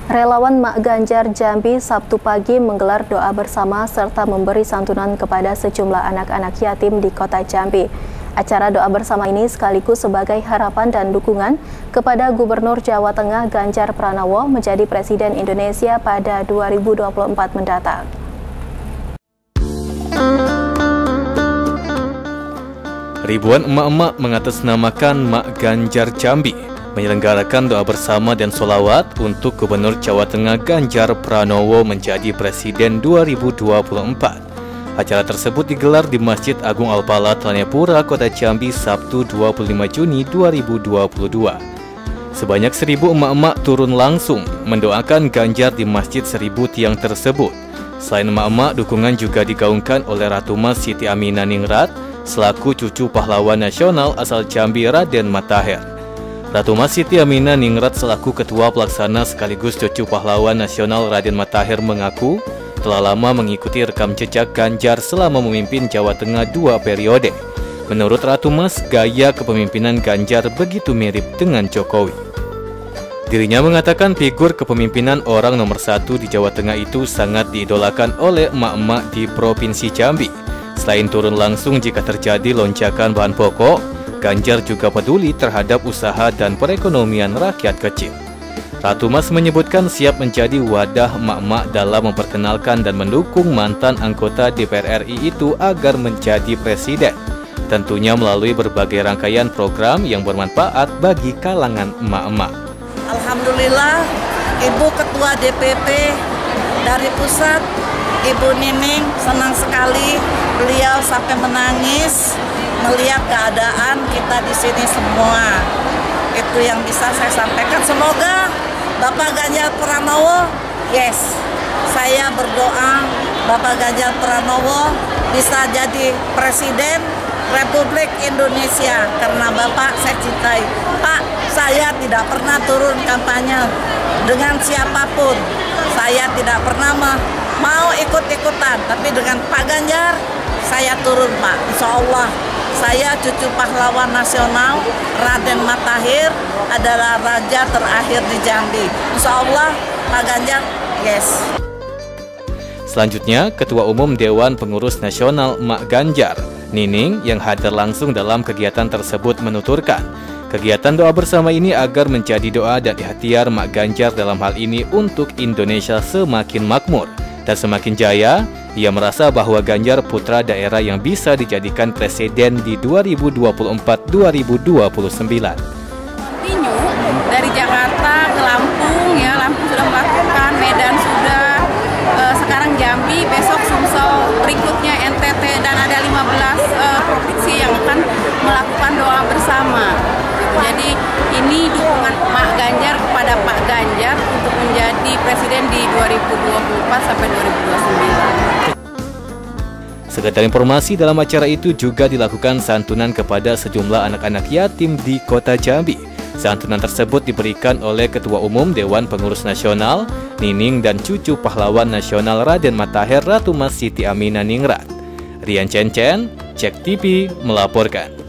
Relawan Mak Ganjar Jambi Sabtu pagi menggelar doa bersama serta memberi santunan kepada sejumlah anak-anak yatim di kota Jambi. Acara doa bersama ini sekaligus sebagai harapan dan dukungan kepada Gubernur Jawa Tengah Ganjar Pranowo menjadi Presiden Indonesia pada 2024 mendatang. Ribuan emak-emak mengatasnamakan Mak Ganjar Jambi menyelenggarakan doa bersama dan sholawat untuk Gubernur Jawa Tengah Ganjar Pranowo menjadi Presiden 2024. Acara tersebut digelar di Masjid Agung Al-Pala, Tlanepura, Kota Jambi, Sabtu 25 Juni 2022. Sebanyak 1000 emak-emak turun langsung mendoakan Ganjar di Masjid 1000 tiang tersebut. Selain emak-emak, dukungan juga digaungkan oleh Ratu Mas Siti Aminah Ningrat selaku cucu pahlawan nasional asal Jambi Raden Matahir. Ratu Mas Siti Aminah Ningrat selaku Ketua Pelaksana sekaligus cucu pahlawan nasional Raden Matahir mengaku telah lama mengikuti rekam jejak Ganjar selama memimpin Jawa Tengah 2 periode. Menurut Ratu Mas, gaya kepemimpinan Ganjar begitu mirip dengan Jokowi. Dirinya mengatakan figur kepemimpinan orang nomor 1 di Jawa Tengah itu sangat diidolakan oleh emak-emak di Provinsi Jambi. Selain turun langsung jika terjadi lonjakan bahan pokok, Ganjar juga peduli terhadap usaha dan perekonomian rakyat kecil. Ratu Mas menyebutkan siap menjadi wadah emak-emak dalam memperkenalkan dan mendukung mantan anggota DPR RI itu agar menjadi presiden. Tentunya melalui berbagai rangkaian program yang bermanfaat bagi kalangan emak-emak. Alhamdulillah, Ibu Ketua DPP dari pusat, Ibu Nining, senang sekali beliau sampai menangis melihat keadaan kita di sini semua. Itu yang bisa saya sampaikan. Semoga Bapak Ganjar Pranowo, saya berdoa Bapak Ganjar Pranowo bisa jadi Presiden Republik Indonesia karena Bapak saya cintai. Pak, saya tidak pernah turun kampanye dengan siapapun. Saya tidak pernah mau ikut-ikutan, tapi dengan Pak Ganjar saya turun, Pak. Insya Allah saya cucu pahlawan nasional Raden Matahir adalah raja terakhir di Jambi. Insya Allah Pak Ganjar, Selanjutnya, Ketua Umum Dewan Pengurus Nasional Mak Ganjar, Nining, yang hadir langsung dalam kegiatan tersebut menuturkan, kegiatan doa bersama ini agar menjadi doa dan ikhtiar Mak Ganjar dalam hal ini untuk Indonesia semakin makmur dan semakin jaya. Ia merasa bahwa Ganjar putra daerah yang bisa dijadikan presiden di 2024-2029. Dari Jakarta ke Lampung, Lampung sudah melakukan, Medan sudah, sekarang Jambi, besok Sumsel, berikutnya NTT, dan ada 15 provinsi yang akan melakukan doa bersama. Jadi ini dukungan Mak Ganjar kepada Pak Ganjar untuk menjadi presiden di 2024 sampai 2029. Sekedar informasi, dalam acara itu juga dilakukan santunan kepada sejumlah anak-anak yatim di kota Jambi. Santunan tersebut diberikan oleh Ketua Umum Dewan Pengurus Nasional, Nining, dan cucu pahlawan nasional Raden Matahir Ratu Mas Siti Aminah Ningrat. Rian Cencen, Cek TV melaporkan.